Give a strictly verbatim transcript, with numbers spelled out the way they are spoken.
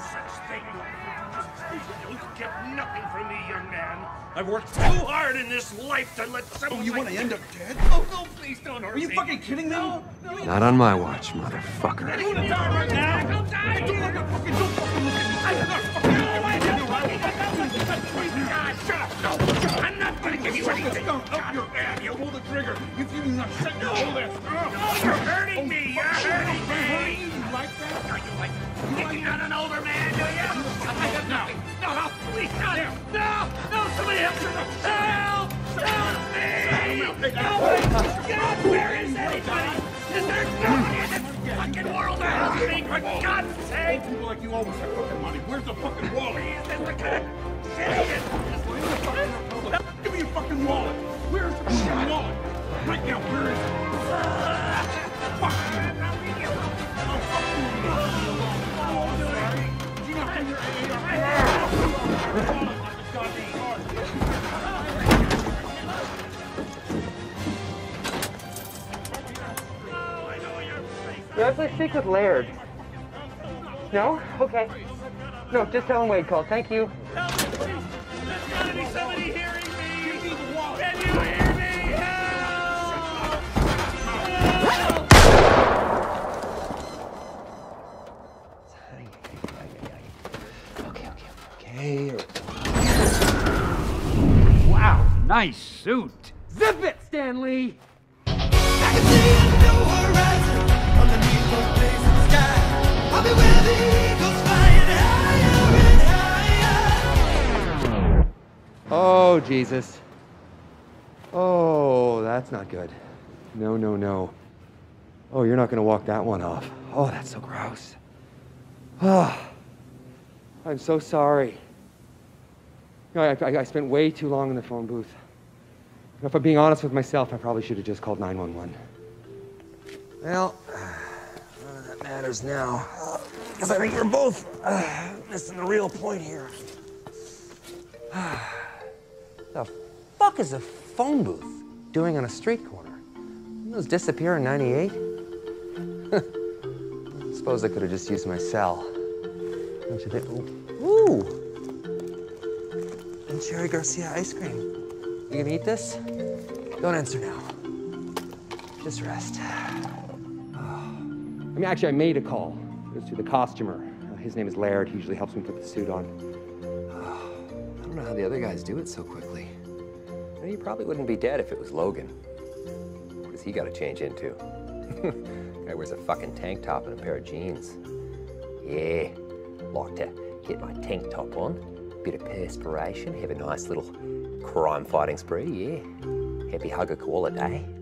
such thing. You'll get nothing from me, young man. I've worked too hard in this life to let someone. Oh, you like want to end up dead? Oh, no, please don't hurt Are you me. fucking kidding me? No, no, Not on my watch, motherfucker. I'm gonna die right now. I'll die. Don't look at fucking, don't fucking look at me. I'm not fucking. No, I don't fucking. God, shut up. No, shut up. I'm not gonna give you anything. Gun up your ass. You pull the trigger. If you do not shut no. Hold this. No, you're hurting me. You're hurting me. You like that? No, you like picking on an older man, do you? I got nothing. No, no, please, no, no, no, somebody help! Help! Help me! Help! God, where is anybody? Is there nobody in this fucking world to help me, for God's sake? People like you always have fucking money. Where's the fucking wallet? Is this the kind of shit it is? Give me your fucking wallet. Where's the fucking wallet? Right now, where is it? Fuck you. Oh, fuck you. Oh, sorry. Did you not have your A A R? Do I please speak with Laird? No? Okay. No, just tell him Wade called. Thank you. Help me, please. There's gotta be somebody hearing me. Give me the wallet. Can you hear me? Help! Help! Okay, okay, okay. Wow, nice suit. Zip it, Stanley! I can see a new horizon underneath those blazing skies. I'll be where the eagles flying higher and higher. Oh, Jesus. Oh, that's not good. No, no, no. Oh, you're not gonna walk that one off. Oh, that's so gross. Oh, I'm so sorry. No, I, I, I spent way too long in the phone booth. If I'm being honest with myself, I probably should have just called nine one one. Well, none of that matters now. Because I think we're both uh, missing the real point here. The fuck is a phone booth doing on a street corner? Didn't those disappear in ninety-eight? I suppose I could have just used my cell. Don't you think? Ooh! And Cherry Garcia ice cream. You gonna eat this? Don't answer now. Just rest. Oh. I mean, actually, I made a call. It was to the costumer. Uh, his name is Laird. He usually helps me put the suit on. Oh, I don't know how the other guys do it so quickly. Well, you probably wouldn't be dead if it was Logan. What has he got to change into? Guy wears a fucking tank top and a pair of jeans. Yeah, like to get my tank top on, bit of perspiration, have a nice little crime-fighting spree, yeah. Happy hug a koala day.